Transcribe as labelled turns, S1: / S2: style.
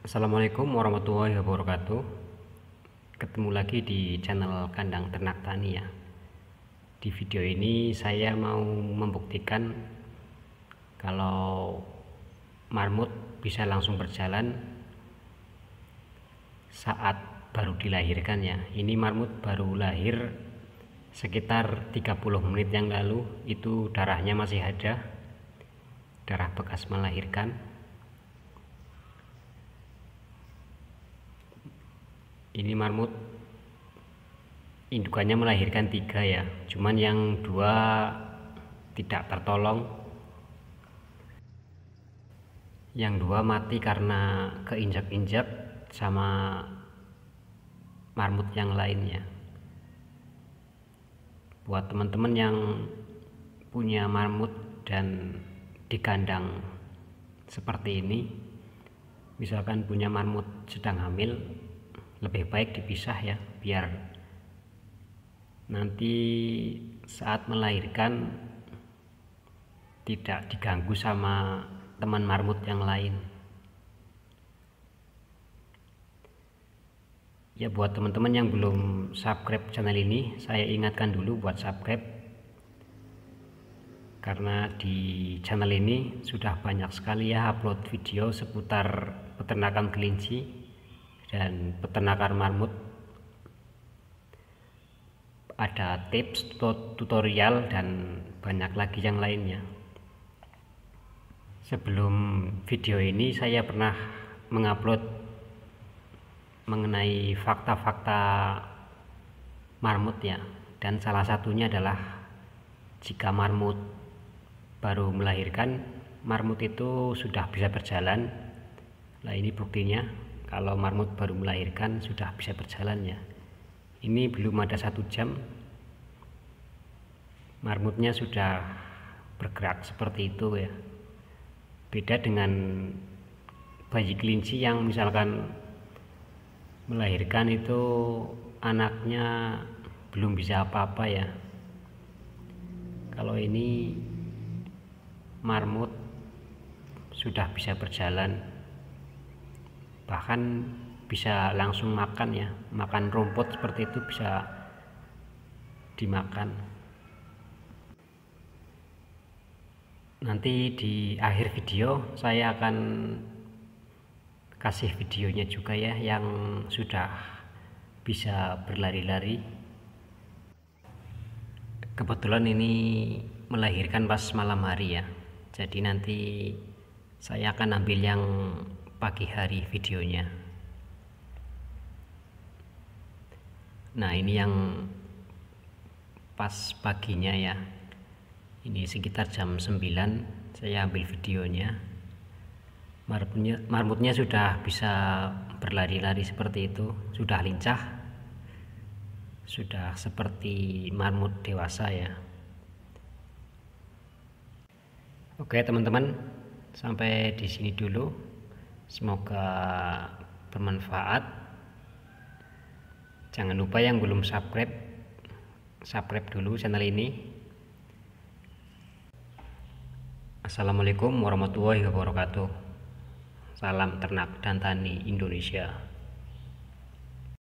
S1: Assalamualaikum warahmatullahi wabarakatuh. Ketemu lagi di channel Kandang Ternak Tani ya. Di video ini saya mau membuktikan kalau marmut bisa langsung berjalan saat baru dilahirkan ya. Ini marmut baru lahir sekitar 30 menit yang lalu. Itu darahnya masih ada, darah bekas melahirkan. Ini marmut indukannya melahirkan 3 ya, cuman yang 2 tidak tertolong. Yang 2 mati karena keinjak-injak sama marmut yang lainnya. Buat teman-teman yang punya marmut dan di kandang seperti ini, misalkan punya marmut sedang hamil, lebih baik dipisah ya, biar nanti saat melahirkan tidak diganggu sama teman marmut yang lain. Ya, buat teman-teman yang belum subscribe channel ini, saya ingatkan dulu buat subscribe, karena di channel ini sudah banyak sekali ya upload video seputar peternakan kelinci dan peternakan marmut. Ada tips, tutorial, dan banyak lagi yang lainnya. Sebelum video ini saya pernah mengupload mengenai fakta-fakta marmut ya, dan salah satunya adalah jika marmut baru melahirkan, marmut itu sudah bisa berjalan. Nah, ini buktinya kalau marmut baru melahirkan sudah bisa berjalan ya. Ini belum ada 1 jam, marmutnya sudah bergerak seperti itu ya. Beda dengan bayi kelinci yang misalkan melahirkan itu anaknya belum bisa apa-apa ya. Kalau ini marmut sudah bisa berjalan, bahkan bisa langsung makan ya, makan rumput seperti itu bisa dimakan. Nanti di akhir video saya akan kasih videonya juga ya, yang sudah bisa berlari-lari. Kebetulan ini melahirkan pas malam hari ya, jadi nanti saya akan ambil yang pagi hari videonya. Nah, ini yang pas paginya ya, ini sekitar jam 9 saya ambil videonya. Marmutnya sudah bisa berlari-lari seperti itu, sudah lincah, sudah seperti marmut dewasa ya. Oke teman-teman, sampai di sini dulu. Semoga bermanfaat. Jangan lupa yang belum subscribe dulu channel ini. Assalamualaikum warahmatullahi wabarakatuh. Salam ternak dan tani Indonesia.